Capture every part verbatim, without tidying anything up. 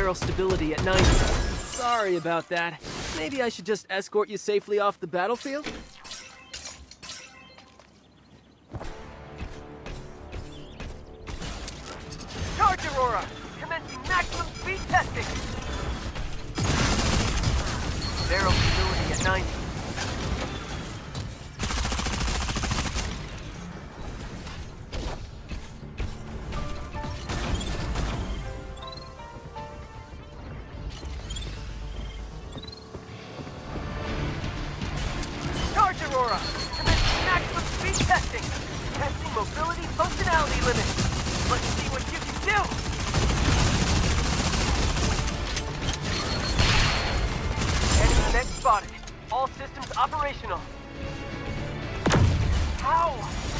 barrel stability at ninety. Sorry about that. Maybe I should just escort you safely off the battlefield? Charge, Aurora! Commencing maximum speed testing! Barrel stability at ninety. Charge, Aurora! Commencing maximum speed testing! Testing mobility functionality limit. Let's see what you can do! Enemy net spotted. All systems operational. How?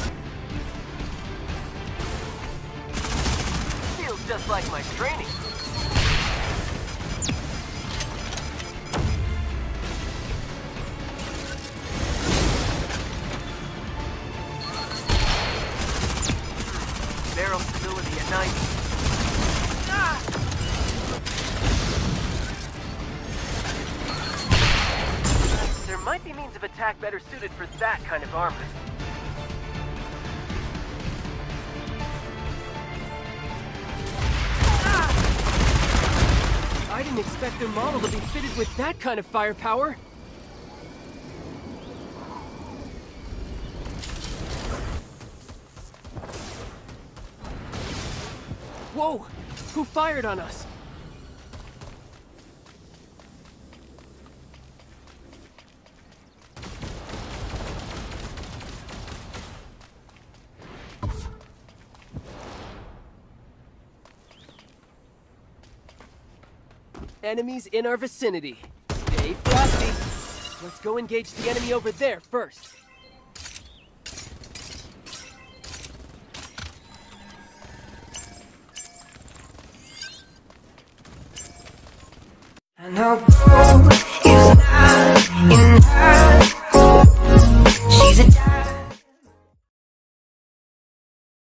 Feels just like my training. Barrel stability at ninety. Ah! There might be means of attack better suited for that kind of armor. Ah! I didn't expect their model to be fitted with that kind of firepower. Whoa! Who fired on us? Enemies in our vicinity. Stay frosty. Let's go engage the enemy over there first. And now